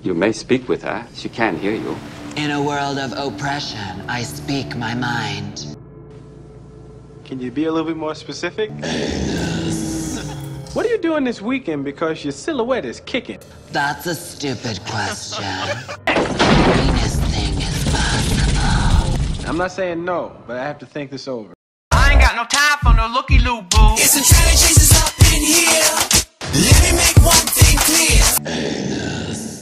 You may speak with her. She can hear you. In a world of oppression, I speak my mind. Can you be a little bit more specific? What are you doing this weekend because your silhouette is kicking? That's a stupid question. Greatest thing is possible. I'm not saying no, but I have to think this over. I ain't got no time for no looky-loo, boo. It's some challenges up in here. Let me make one thing clear.